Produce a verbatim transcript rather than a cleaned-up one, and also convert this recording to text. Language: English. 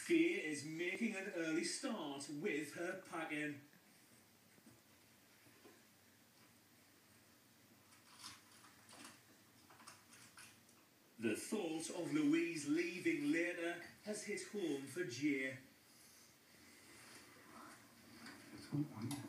Fear is making an early start with her packing. The thought of Louise leaving later has hit home for Jay. It's all right.